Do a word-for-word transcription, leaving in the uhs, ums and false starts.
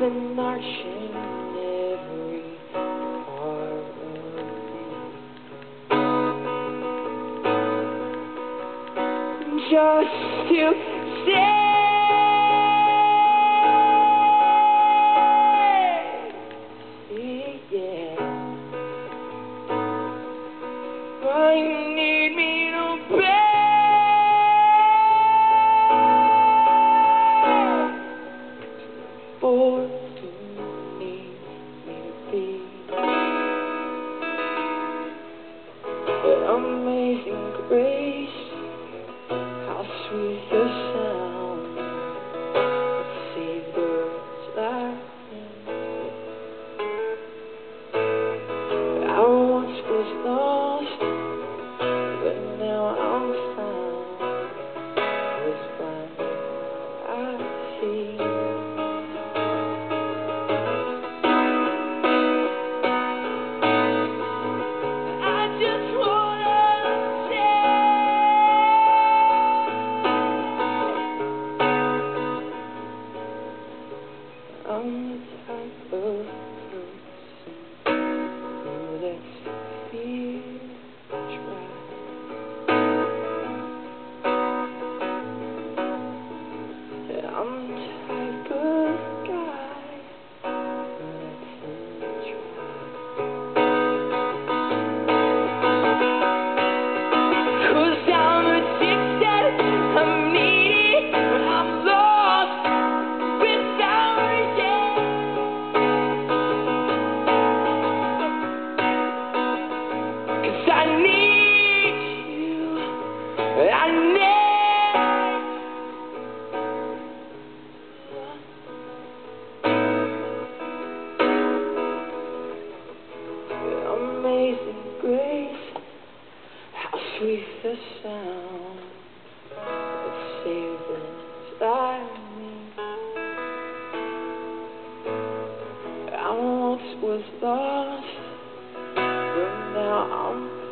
been marching every part of me, just to stay. Yeah, why you need me to beg for you need me to be that amazing grace, how sweet the sound that saved a wretch like me. I once was lost, but now I'm found. Was blind, I see. I just wanna say I'm the type of person that's fear try. I'm the type of guy that's try. 'Cause I'm addicted, I'm needy, I'm lost without you. I need you, I need amazing grace, how sweet the sound that saved a wretch like me. I once was lost, but now I'm